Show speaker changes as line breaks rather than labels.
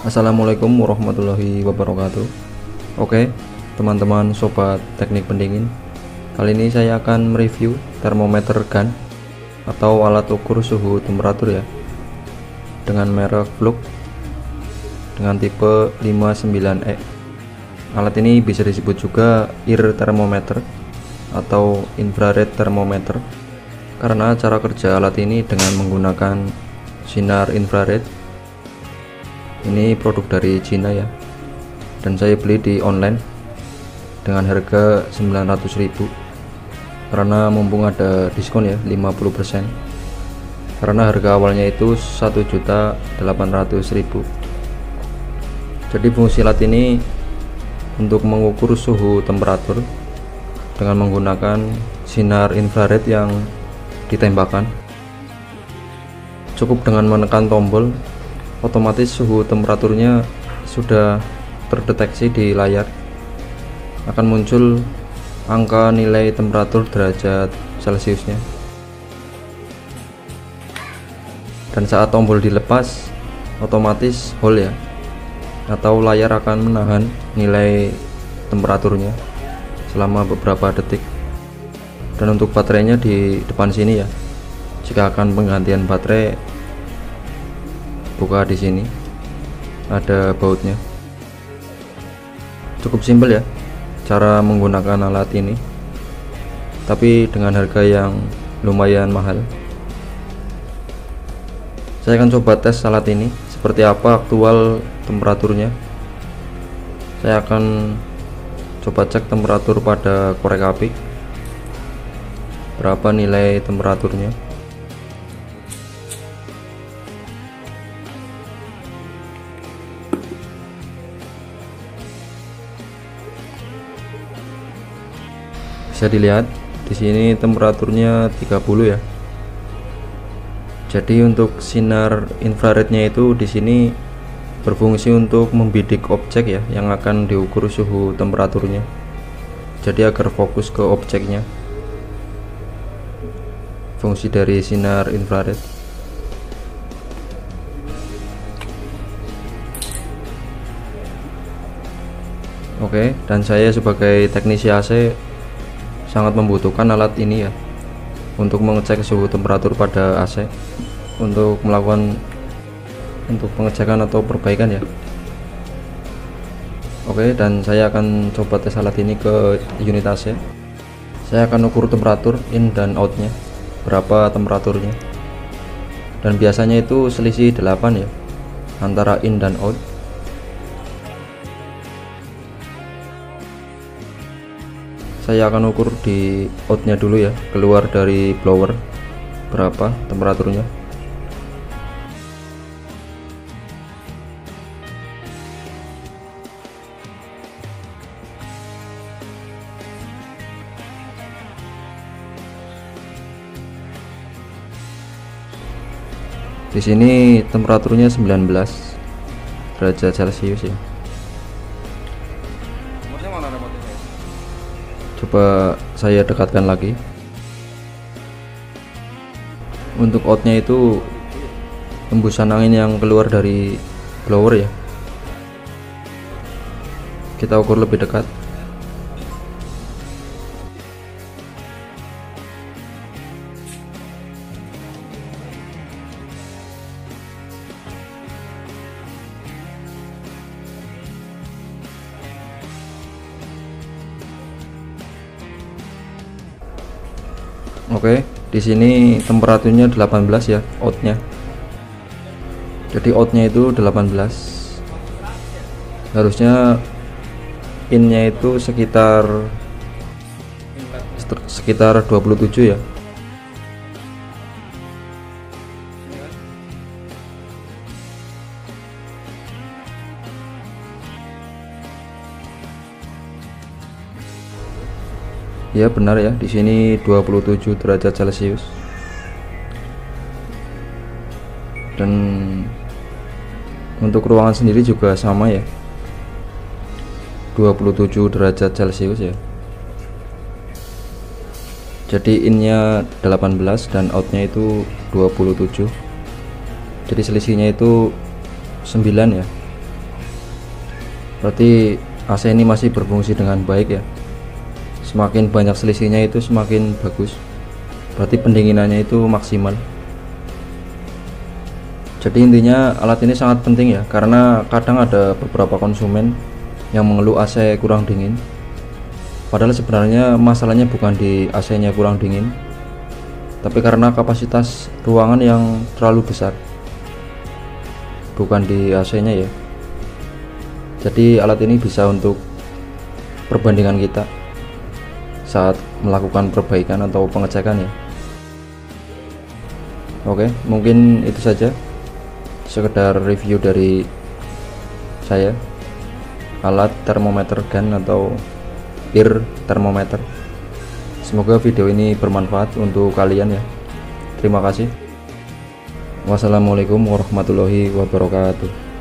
Assalamualaikum warahmatullahi wabarakatuh. Oke, teman-teman sobat teknik pendingin. Kali ini saya akan mereview termometer gun atau alat ukur suhu temperatur ya, dengan merek Flux dengan tipe 59E. Alat ini bisa disebut juga ear thermometer atau infrared thermometer karena cara kerja alat ini dengan menggunakan sinar infrared. Ini produk dari Cina ya, dan saya beli di online dengan harga 900.000 karena mumpung ada diskon ya 50%, karena harga awalnya itu 1.800.000. Jadi fungsi alat ini untuk mengukur suhu temperatur dengan menggunakan sinar infrared yang ditembakkan. Cukup dengan menekan tombol, otomatis suhu temperaturnya sudah terdeteksi di layar. Akan muncul angka nilai temperatur derajat celciusnya, dan saat tombol dilepas otomatis hold ya, atau layar akan menahan nilai temperaturnya selama beberapa detik. Dan untuk baterainya di depan sini ya, jika akan penggantian baterai buka di sini, ada bautnya. Cukup simpel ya cara menggunakan alat ini, tapi dengan harga yang lumayan mahal. Saya akan coba tes alat ini seperti apa aktual temperaturnya. Saya akan coba cek temperatur pada korek api, berapa nilai temperaturnya. Bisa dilihat di sini temperaturnya 30 ya. Jadi untuk sinar infrarednya itu di sini berfungsi untuk membidik objek ya yang akan diukur suhu temperaturnya. Jadi agar fokus ke objeknya. Fungsi dari sinar infrared. Oke, dan saya sebagai teknisi AC sangat membutuhkan alat ini ya untuk mengecek suhu temperatur pada AC, untuk melakukan pengecekan atau perbaikan ya. Oke, dan saya akan coba tes alat ini ke unit AC. Saya akan ukur temperatur in dan outnya, berapa temperaturnya, dan biasanya itu selisih 8 ya antara in dan out. Saya akan ukur di outnya dulu ya, keluar dari blower berapa temperaturnya. Di sini temperaturnya 19 derajat celcius ya. Coba saya dekatkan lagi. Untuk outnya itu hembusan angin yang keluar dari blower ya, kita ukur lebih dekat. Oke, di sini temperaturnya 18 ya outnya. Jadi outnya itu 18. Harusnya innya itu sekitar 27 ya. Ya benar ya, di sini 27 derajat celcius. Dan untuk ruangan sendiri juga sama ya, 27 derajat celcius ya. Jadi innya 18 dan outnya itu 27. Jadi selisihnya itu 9 ya. Berarti AC ini masih berfungsi dengan baik ya. Semakin banyak selisihnya itu semakin bagus, berarti pendinginannya itu maksimal. Jadi intinya alat ini sangat penting ya, karena kadang ada beberapa konsumen yang mengeluh AC kurang dingin, padahal sebenarnya masalahnya bukan di AC nya kurang dingin, tapi karena kapasitas ruangan yang terlalu besar, bukan di AC nya ya. Jadi alat ini bisa untuk perbandingan kita saat melakukan perbaikan atau pengecekan ya. Oke, mungkin itu saja sekedar review dari saya alat termometer gun atau ear thermometer. Semoga video ini bermanfaat untuk kalian ya. Terima kasih. Wassalamualaikum warahmatullahi wabarakatuh.